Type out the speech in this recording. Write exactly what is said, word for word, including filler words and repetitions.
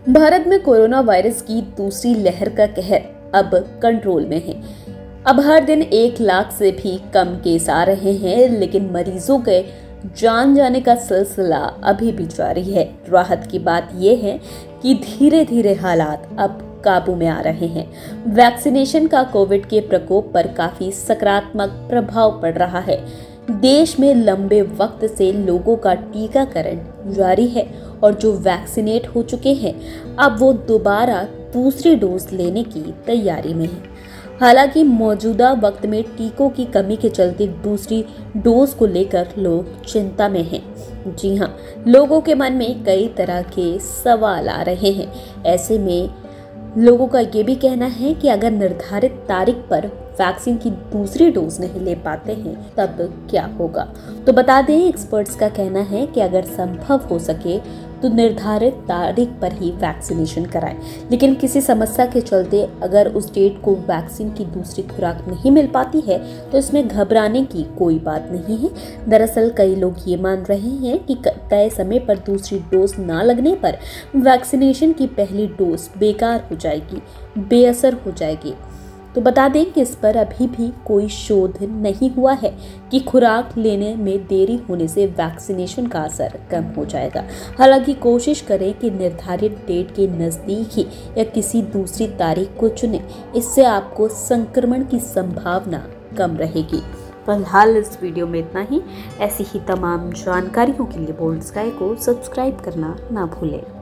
भारत में corona virus की दूसरी लहर का कहर अब कंट्रोल में है। अब हर दिन एक लाख से भी कम केस आ रहे हैं, लेकिन मरीजों के जान जाने का सिलसिला अभी भी जारी है। राहत की बात यह है कि धीरे धीरे हालात अब काबू में आ रहे हैं। वैक्सीनेशन का कोविड के प्रकोप पर काफी सकारात्मक प्रभाव पड़ रहा है। देश में लंबे वक्त से लोगों का टीकाकरण जारी है और जो वैक्सीनेट हो चुके हैं अब वो दोबारा दूसरी डोज लेने की तैयारी में हैं। हालांकि मौजूदा वक्त में टीकों की कमी के चलते दूसरी डोज को लेकर लोग चिंता में हैं। जी हाँ, लोगों के मन में कई तरह के सवाल आ रहे हैं। ऐसे में लोगों का ये भी कहना है कि अगर निर्धारित तारीख पर वैक्सीन की दूसरी डोज नहीं ले पाते हैं तब क्या होगा। तो बता दें, एक्सपर्ट्स का कहना है कि अगर संभव हो सके तो निर्धारित तारीख पर ही वैक्सीनेशन कराएं, लेकिन किसी समस्या के चलते अगर उस डेट को वैक्सीन की दूसरी खुराक नहीं मिल पाती है तो इसमें घबराने की कोई बात नहीं है। दरअसल कई लोग ये मान रहे हैं कि तय समय पर दूसरी डोज ना लगने पर वैक्सीनेशन की पहली डोज बेकार हो जाएगी, बेअसर हो जाएगी। तो बता दें कि इस पर अभी भी कोई शोध नहीं हुआ है कि खुराक लेने में देरी होने से वैक्सीनेशन का असर कम हो जाएगा। हालांकि कोशिश करें कि निर्धारित डेट के नज़दीक ही या किसी दूसरी तारीख को चुनें, इससे आपको संक्रमण की संभावना कम रहेगी। फिलहाल इस वीडियो में इतना ही। ऐसी ही तमाम जानकारियों के लिए बोल्ड स्काई को सब्सक्राइब करना ना भूलें।